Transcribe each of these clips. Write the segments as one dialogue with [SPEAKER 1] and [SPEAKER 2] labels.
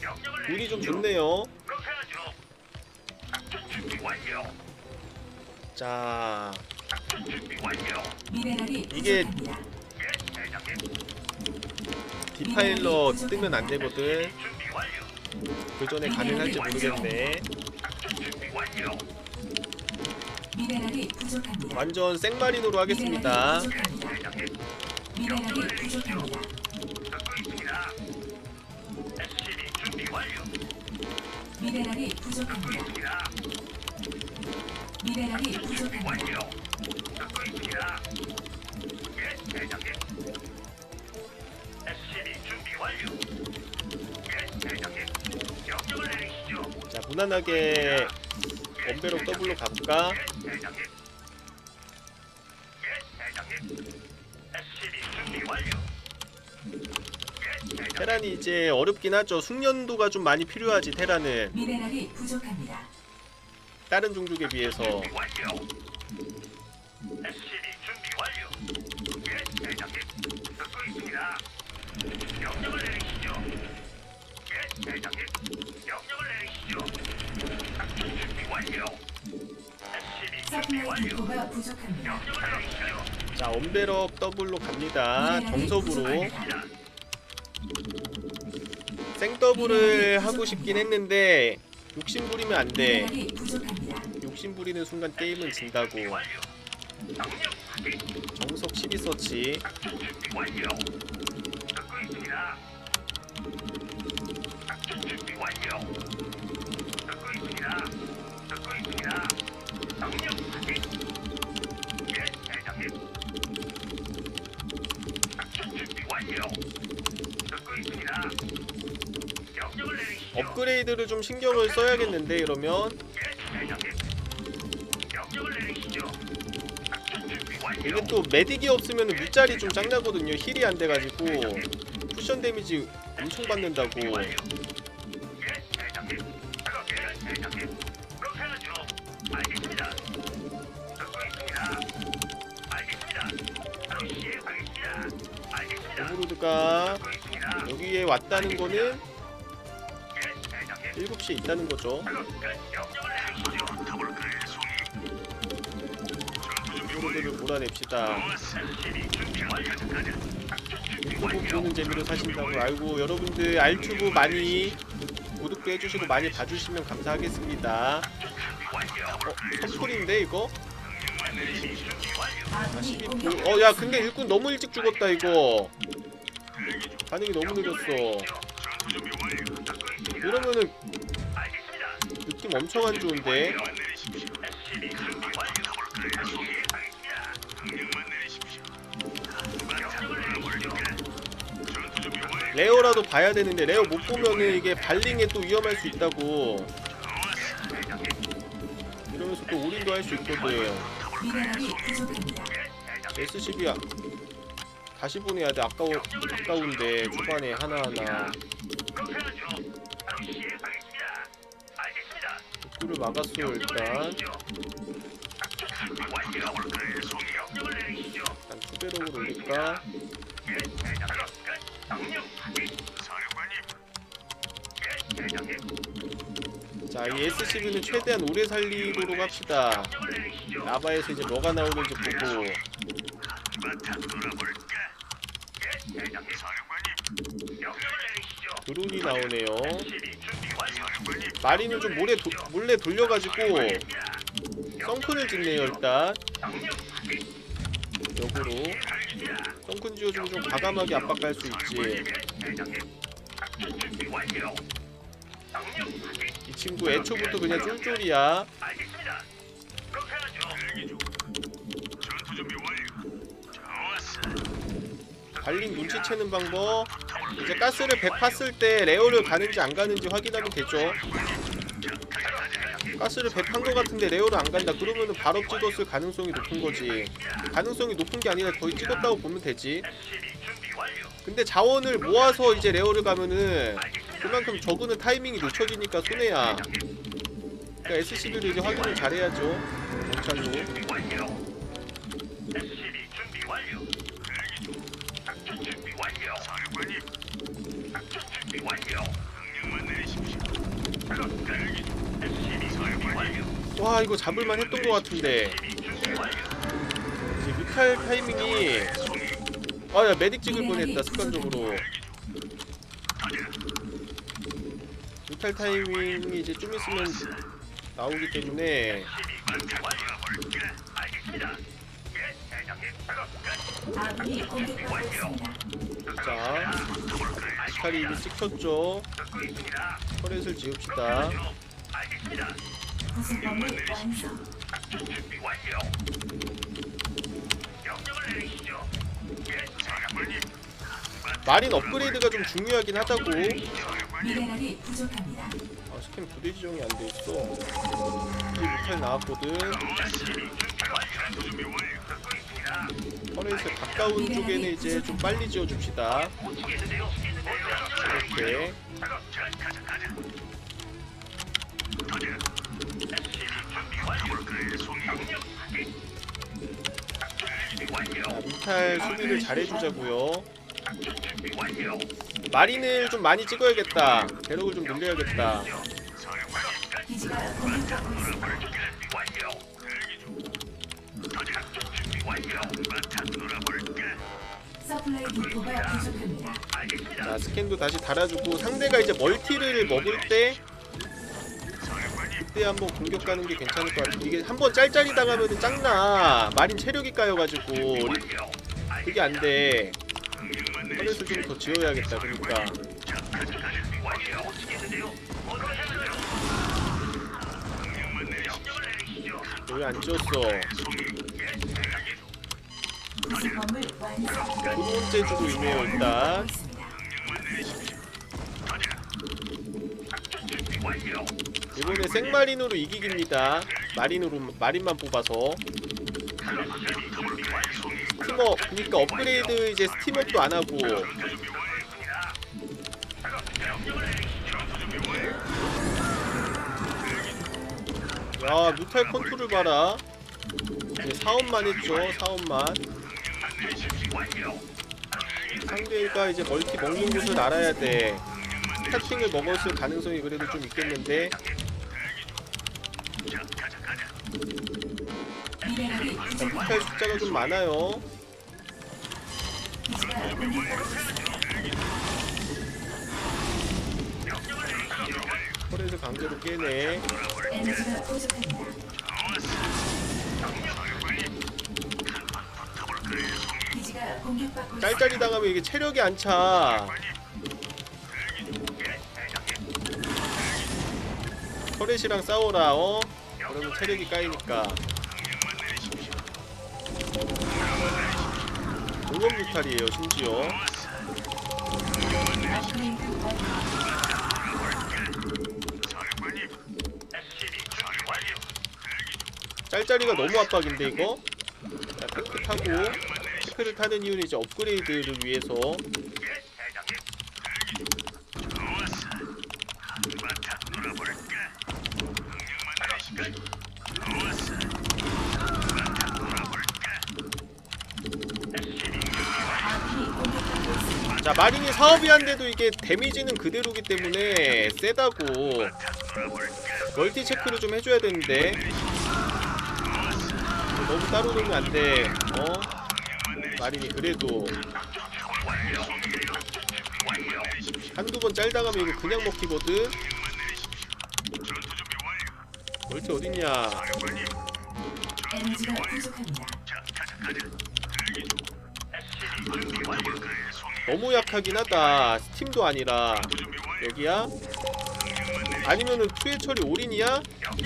[SPEAKER 1] 운이 좀 좋네요. 자, 이게 디파일러 뜨면 안 되거든. 그 전에 가능할지 모르겠네. 완전 생마린으로 하겠습니다.
[SPEAKER 2] 미네랄이 부족합니다. 미네랄이 부족합니다.
[SPEAKER 1] 자, 무난하게 원배럭 더블로 가볼까? 테란이 이제 어렵긴 하죠. 숙련도가 좀 많이 필요하지. 테란은
[SPEAKER 2] 미네랄이 부족합니다.
[SPEAKER 1] 다른 종족에 비해서.
[SPEAKER 2] 서플라이 디포가 부족합니다.
[SPEAKER 1] 자, 원배럭 더블로 갑니다. 정석으로. 생더블을 하고 싶긴 했는데 욕심 부리면 안 돼.
[SPEAKER 2] 미네랄이 부족합니다.
[SPEAKER 1] 욕심 부리는 순간 게임은 진다고. 정석 12서치. 업그레이드를 좀 신경을 써야겠는데 이러면. 이게 또 메딕이 없으면 물자리 좀 짱나거든요. 힐이 안 돼가지고 쿠션 데미지 엄청 받는다고. 오브로드가 여기에 왔다는 거는 7시에 있다는 거죠. 오브로드를 몰아냅시다. 유튜브 보는 재미로 사신다고. 아이고, 여러분들 알튜브 많이 구독도 해주시고 많이 봐주시면 감사하겠습니다. 선풀인데 이거? 아, 12불. 야, 근데 일꾼 너무 일찍 죽었다 이거. 반응이 너무 느렸어. 이러면은 느낌 엄청 안 좋은데. 레어라도 봐야 되는데 레어 못 보면은 이게 발링에 또 위험할 수 있다고. 이러면서 또 올인도 할 수 있거든. S12야. 다시 보내야 돼. 아까운데 초반에 하나하나. 입구를 막았어 일단. 일단 투배럭으로 올릴까? 자, 이 SCV는 최대한 오래 살리도록 합시다. 라바에서 이제 뭐가 나오는지 보고. 드론이 나오네요. 마린을 좀 몰래 돌려가지고 썬큰을 짓네요 일단. 역으로 썬큰 지어주면 좀 과감하게 압박할 수 있지. 이 친구 애초부터 그냥 쫄쫄이야. 발링 눈치채는 방법. 이제 가스를 100 팠을 때 레어를 가는지 안 가는지 확인하면 되죠. 가스를 100 판 거 같은데 레어를 안 간다. 그러면은 바로 찍었을 가능성이 높은 거지. 가능성이 높은 게 아니라 거의 찍었다고 보면 되지. 근데 자원을 모아서 이제 레어를 가면은 그만큼 적으는 타이밍이 늦춰지니까 손해야. 그러니까 SCV를 이제 확인을 잘해야죠. 경찰로. 와 이거 잡을만 했던 것 같은데 이제 뮤탈 타이밍이 아야 메딕 찍을 뻔했다 습관적으로. 뮤탈 타이밍이 이제 좀 있으면 나오기 때문에
[SPEAKER 2] 아군이 공격받고 있습니다.
[SPEAKER 1] 자 스칼이 이미 찍혔죠. 터렛을 지읍시다.
[SPEAKER 2] 구성범을 완성.
[SPEAKER 1] 마린 업그레이드가 좀 중요하긴 하다고.
[SPEAKER 2] 미네랄이 부족합니다.
[SPEAKER 1] 아 스캔 부대 지정이 안 돼 있어. 이제 뮤탈 나왔거든. 터렛에 가까운 쪽에는 이제 좀 빨리 지어줍시다. 이렇게. 자, 뮤탈 수비를 잘해주자고요. 마린을 좀 많이 찍어야겠다. 배럭을 좀 늘려야겠다.
[SPEAKER 2] 기지가 공격받고 있습니다. 서플라이 디포가 부족합니다.
[SPEAKER 1] 자 스캔도 다시 달아주고 상대가 이제 멀티를 먹을 때 그때 한번 공격 가는 게 괜찮을 것 같아. 이게 한번 짤짤이 당하면은 짱나. 마린 체력이 까여가지고 그게 안 돼. 터렛을 좀 더 지어야겠다. 그러니까 왜 안 지었어?
[SPEAKER 2] 구성범을 완성.
[SPEAKER 1] 드론째 주고 있네요 일단. 이번에 생마린으로 이기기입니다. 마린만 뽑아서. 스티머 그니까 업그레이드 이제 스티머도 안 하고. 야 뮤탈 컨트롤 봐라. 이제 사업만 했죠. 사업만. 상대가 이제 멀티 먹는 곳을 알아야 돼. 스타팅을 먹었을 가능성이 그래도 좀 있겠는데.
[SPEAKER 2] 미네랄이
[SPEAKER 1] 자, 뮤탈 숫자가 좀 많아요.
[SPEAKER 2] 기지가 공격받고 있습니다.
[SPEAKER 1] 터렛을 강제로 깨네.
[SPEAKER 2] 에너지가 부족합니다. 기지가 공격받고 있습니다.
[SPEAKER 1] 짤짤이 당하면 이게 체력이 안 차. 터렛이랑 싸워라. 그러면 체력이 까이니까. 공업 뮤탈이에요 심지어.
[SPEAKER 2] 업그레이드 완료.
[SPEAKER 1] 짤짤이가 너무 압박인데 이거. 자 테크 타고. 테크를 타는 이유는 이제 업그레이드를 위해서.
[SPEAKER 2] 아군이 공격받고 있습니다.
[SPEAKER 1] 자 마린이 사업이 한데도 이게 데미지는 그대로기 때문에 세다고. 멀티 체크를 좀 해줘야 되는데 너무 따로 놓으면 안돼. 마린이 그래도 한두 번 짤당하면 이거 그냥 먹히거든. 멀티 어딨냐.
[SPEAKER 2] 에너지가 부족합니다.
[SPEAKER 1] 너무 약하긴 하다. 스팀도 아니라. 여기야? 아니면은 투의 처리 올인이야?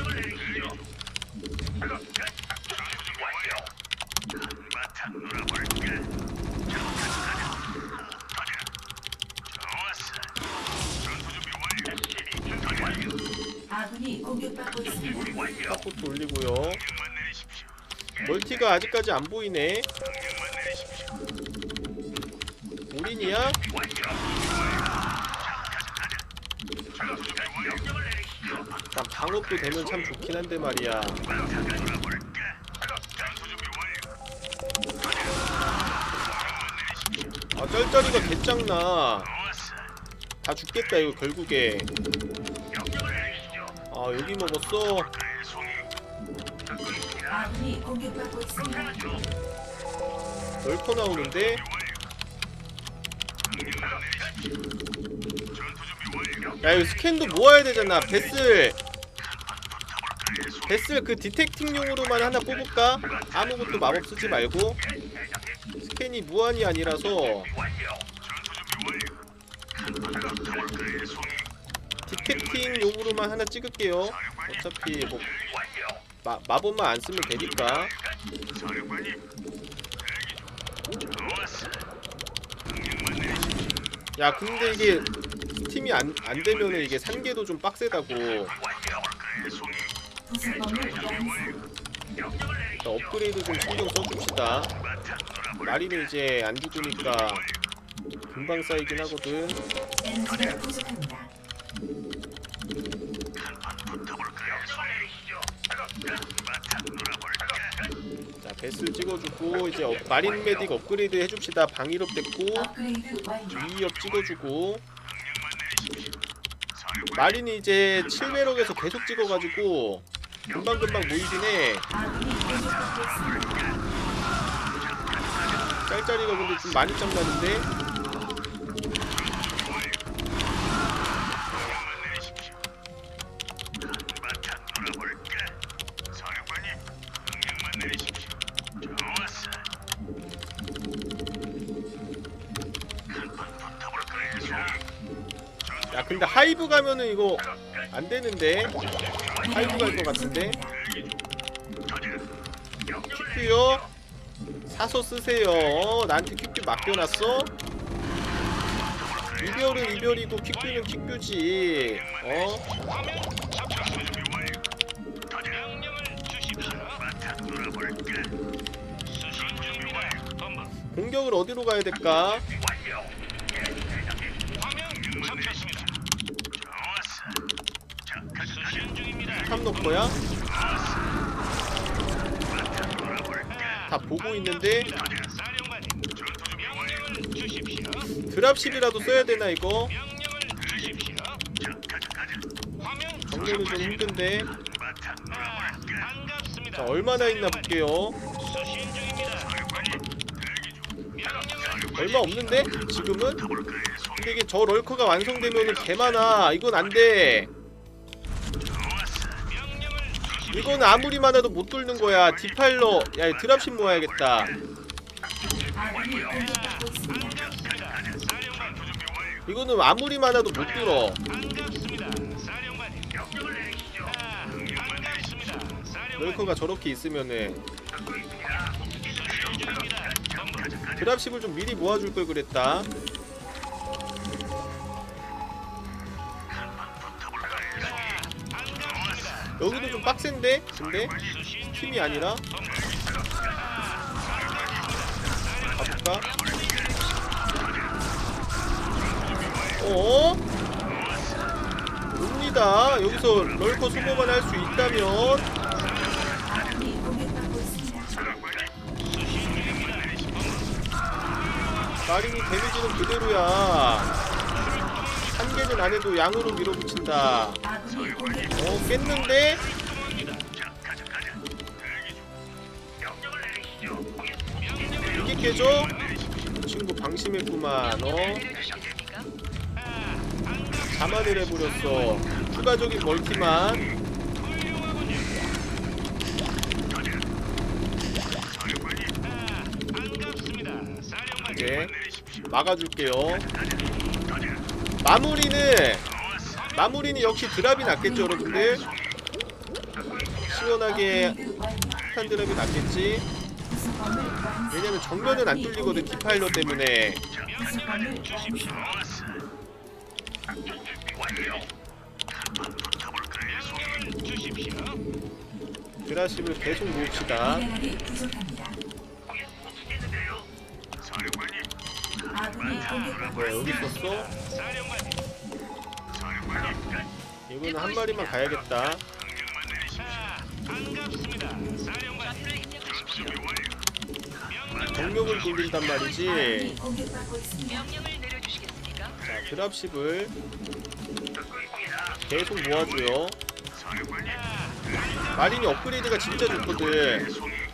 [SPEAKER 2] 아군이 공격받고 있습니다.
[SPEAKER 1] 탑부터 올리고요. 멀티가 아직까지 안 보이네. 올인이야? 일단 방업도 되면 참 좋긴 한데 말이야. 아 쩔쩔이가 개짱나. 다 죽겠다 이거 결국에. 여기 먹었어.
[SPEAKER 2] 아군이 공격받고 있습니다.
[SPEAKER 1] 널커 나오는데. 야 이거 스캔도 모아야 되잖아. 베슬 그 디텍팅용으로만 하나 뽑을까? 아무것도 마법 쓰지 말고. 스캔이 무한이 아니라서 디텍팅용으로만 하나 찍을게요. 어차피 뭐 마법만 안 쓰면 되니까. 야 근데 이게 스팀이 안 되면은 이게 산계도 좀 빡세다고.
[SPEAKER 2] 부수범을 완성.
[SPEAKER 1] 자, 업그레이드 좀 신경 써줍시다. 마리는 이제 안 죽으니까 금방 쌓이긴 하거든.
[SPEAKER 2] 에너지가 부족합니다.
[SPEAKER 1] 자 베스를 찍어주고 이제 마린 메딕 업그레이드 해줍시다. 방위력 됐고
[SPEAKER 2] 업그레이드 완료.
[SPEAKER 1] 위협 찍어주고. 마린이 이제 7배럭에서 계속 찍어가지고 금방금방 모이긴 해.
[SPEAKER 2] 아군이 공격받고 있습니다.
[SPEAKER 1] 짤짤이가 근데 좀 많이 짱나는데. 야 근데 하이브 가면은 이거 안 되는데. 하이브 갈 것 같은데. 큐큐요 사서 쓰세요. 나한테 큐큐 맡겨놨어? 이별은 이별이고 큐큐는 큐큐지. 공격을 어디로 가야 될까? 탑 넣고야? 다 보고 있는데. 드랍십이라도 써야 되나 이거? 정리는 좀 힘든데. 자 얼마나 있나 볼게요. 얼마 없는데? 지금은? 근데 이게 저 럴커가 완성되면은 개 많아. 이건 안돼. 이건 아무리 많아도 못 뚫는 거야. 디파일러. 야 드랍십 모아야겠다.
[SPEAKER 2] 아군이 공격받고 있습니다.
[SPEAKER 1] 이거는 아무리 많아도 못 뚫어. 럴커가 저렇게 있으면은 드랍십을 좀 미리 모아줄 걸 그랬다. 여기도 좀 빡센데? 근데? 팀이 아니라? 가볼까? 옵니다. 여기서 럴커 소모만 할 수 있다면.
[SPEAKER 2] 아군이 공격받고 있습니다.
[SPEAKER 1] 마린이 데미지는 그대로야. 한 개는 안 해도 양으로 밀어붙인다.
[SPEAKER 2] 아군이 공격받고
[SPEAKER 1] 깼는데? 이게 깨져? 친구 방심했구만. 자만을 해버렸어. 추가적인 멀티만. 이제 막아줄게요. 마무리는 역시 드랍이 낫겠죠 여러분들. 시원하게 한 드랍이 낫겠지.
[SPEAKER 2] 부수범을 완성.
[SPEAKER 1] 왜냐면 정면은 안 뚫리거든 디파일러 때문에.
[SPEAKER 2] 부수범을 완성.
[SPEAKER 1] 드랍십을 계속 모읍시다.
[SPEAKER 2] 미네랄이 부족합니다. 아군이 공격받고
[SPEAKER 1] 뭐야 여기
[SPEAKER 2] 있습니다.
[SPEAKER 1] 있었어? 이거는 한 마리만 가야겠다. 정력을 돌린단 말이지.
[SPEAKER 2] 아군이 공격받고 있습니다.
[SPEAKER 1] 자 드랍십을 계속 모아줘요. 마린이 업그레이드가 진짜 좋거든.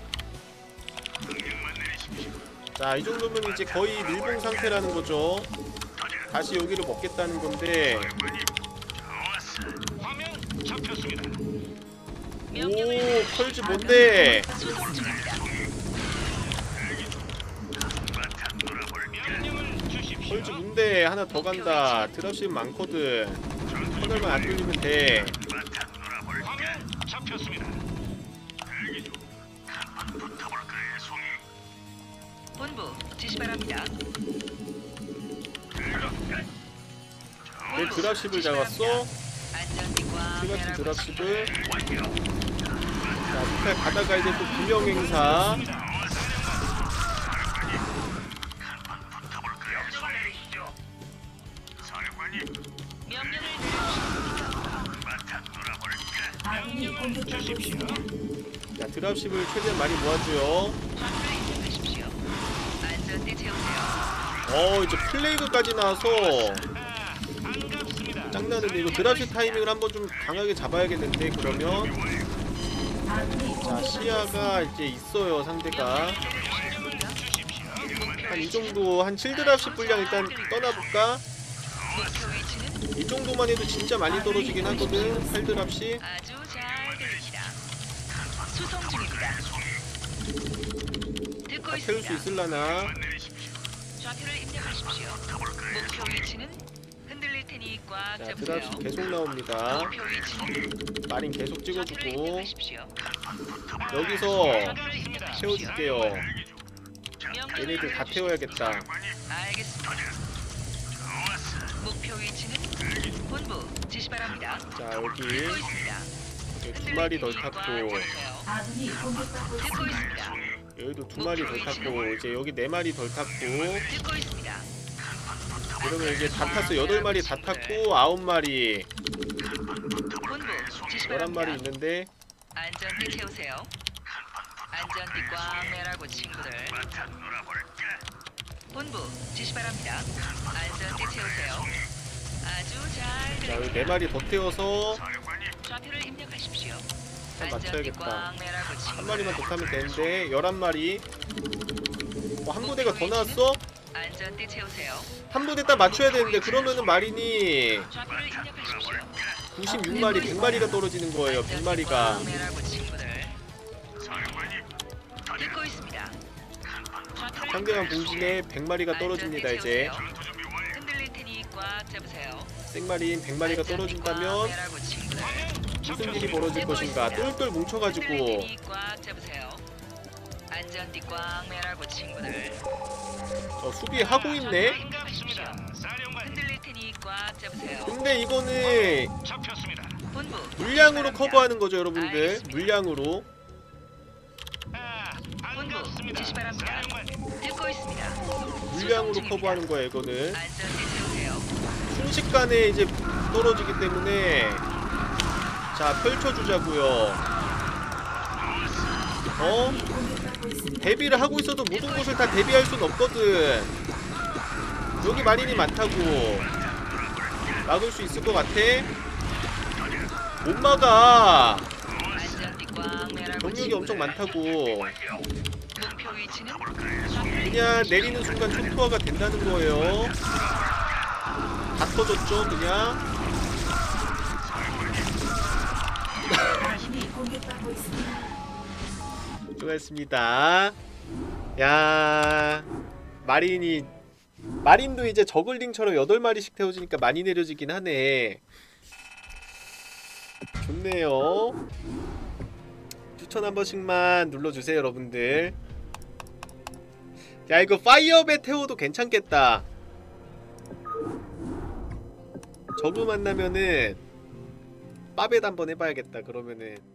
[SPEAKER 1] 자, 이 정도면 이제 거의 밀봉 상태라는 거죠. 다시 여기를 먹겠다는 건데. 오, 펄즈 뭔데? 펄즈 뭔데? 하나 더 간다. 드랍십 많거든. 터널만 안 뚫리면 돼.
[SPEAKER 3] 본부 지시 바랍니다.
[SPEAKER 1] 왜 드랍십을 잡았어?
[SPEAKER 3] 안전띠과
[SPEAKER 1] 티가티 드랍십을. 자, 무탈 가다가 이제 또 구명행사.
[SPEAKER 3] 명령을
[SPEAKER 2] 아군이 공격받고 있습니다.
[SPEAKER 1] 자, 드랍십을 최대한 많이 모아줘요.
[SPEAKER 3] 내리십시오. 안전띠 채우세요.
[SPEAKER 1] 이제 플레이그까지 나와서 짱나는데 이거 드랍십 타이밍을 한번 좀 강하게 잡아야겠는데. 그러면 자, 시야가 이제 있어요 상대가. 한 이 정도, 한 7드랍십 분량 일단 떠나볼까?
[SPEAKER 3] 목표 위치는
[SPEAKER 1] 이 정도만 해도 진짜 많이 떨어지긴 하거든. 8드랍십.
[SPEAKER 3] 아주 잘 들립니다. 수송 중입니다. 듣고
[SPEAKER 1] 다 태울 수
[SPEAKER 3] 있습니다.
[SPEAKER 1] 있을라나?
[SPEAKER 3] 좌표를 입력하십시오. 목표 위치는 흔들릴 테니 꽉
[SPEAKER 1] 자,
[SPEAKER 3] 잡으세요.
[SPEAKER 1] 드랍십 계속 나옵니다.
[SPEAKER 3] 목표 위치는
[SPEAKER 1] 마린 계속
[SPEAKER 3] 좌표를
[SPEAKER 1] 찍어주고.
[SPEAKER 3] 입력하십시오.
[SPEAKER 1] 여기서
[SPEAKER 3] 좌표를 입력하십시오.
[SPEAKER 1] 채워줄게요.
[SPEAKER 3] 명령을
[SPEAKER 1] 얘네들 다
[SPEAKER 3] 내려주십시오.
[SPEAKER 1] 태워야겠다.
[SPEAKER 3] 알겠습니다. 목표 위치는 본부 지시 바랍니다.
[SPEAKER 1] 자, 여기
[SPEAKER 3] 듣고 있습니다.
[SPEAKER 1] 두 마리 덜 탔고,
[SPEAKER 2] 아군이 공격받고
[SPEAKER 3] 듣고
[SPEAKER 2] 있습니다.
[SPEAKER 3] 있습니다.
[SPEAKER 1] 여기도 두 마리 덜 탔고, 이제 여기 네 마리 덜 탔고.
[SPEAKER 3] 듣고 있습니다.
[SPEAKER 1] 그러면 이제 다 탔어. 8마리 다 탔고 9마리,
[SPEAKER 3] 본부 지시
[SPEAKER 1] 11마리
[SPEAKER 3] 바랍니다.
[SPEAKER 1] 있는데.
[SPEAKER 3] 안전띠 채우세요. 안전띠 꽉 매라고 친구들. 본부 지시 바랍니다. 안전띠 채우세요. 아주 잘
[SPEAKER 1] 자, 여기
[SPEAKER 3] 들립니다.
[SPEAKER 1] 4마리 더 태워서
[SPEAKER 3] 좌표를 입력하십시오.
[SPEAKER 1] 한
[SPEAKER 3] 안전띠
[SPEAKER 1] 맞춰야겠다.
[SPEAKER 3] 꽉 매라고
[SPEAKER 1] 한
[SPEAKER 3] 친구들.
[SPEAKER 1] 마리만 더 타면 되는데. 11마리. 한 부대가 더 나왔어?
[SPEAKER 3] 안전띠 채우세요.
[SPEAKER 1] 한 부대 딱 맞춰야 되는데. 그러면은 마린이
[SPEAKER 3] 좌표를 입력하십시오.
[SPEAKER 1] 96마리, 100마리가 떨어지는 거예요. 100마리가.
[SPEAKER 3] 듣고 있습니다. 좌표를
[SPEAKER 1] 상대방
[SPEAKER 3] 입력하십시오.
[SPEAKER 1] 공진에 100마리가 떨어집니다.
[SPEAKER 3] 안전띠
[SPEAKER 1] 이제
[SPEAKER 3] 채우세요. 흔들릴 테니 꽉 잡으세요.
[SPEAKER 1] 생마린 100마리가 떨어진다면 무슨 일이 벌어질 것인가. 똘똘 뭉쳐가지고.
[SPEAKER 3] 꽉 잡으세요. 안전띠 꽉 매라고 친구들.
[SPEAKER 1] 수비하고 있네.
[SPEAKER 3] 흔들릴 테니 꽉 잡으세요.
[SPEAKER 1] 근데 이거는
[SPEAKER 3] 본부
[SPEAKER 1] 물량으로 커버하는 거죠, 여러분들. 물량으로.
[SPEAKER 3] 본부 지시 바랍니다. 듣고 있습니다.
[SPEAKER 1] 물량으로 커버하는 거야, 이거는.
[SPEAKER 3] 안전띠 채우세요.
[SPEAKER 1] 순식간에 이제 떨어지기 때문에. 자, 펼쳐주자고요.
[SPEAKER 2] 공격받고 있습니다.
[SPEAKER 1] 대비를 하고 있어도 모든 곳을 다 대비할 순 없거든. 여기 마린이 많다고. 막을 수 있을 것 같아? 못 막아.
[SPEAKER 3] 안전띠 꽉 매라고
[SPEAKER 1] 병력이
[SPEAKER 3] 친구들.
[SPEAKER 1] 엄청 많다고.
[SPEAKER 3] 목표 위치는
[SPEAKER 1] 그냥 내리는 순간 초토화가 된다는 거예요. 다 터졌죠, 그냥.
[SPEAKER 2] 아군이 공격받고 있습니다.
[SPEAKER 1] 수고했습니다. 야, 마린도 이제 저글링처럼 8마리씩 태워지니까 많이 내려지긴 하네. 좋네요. 추천 한 번씩만 눌러주세요, 여러분들. 야, 이거 파이어배 태워도 괜찮겠다. 저그 만나면은 빠벳 한번 해봐야겠다. 그러면은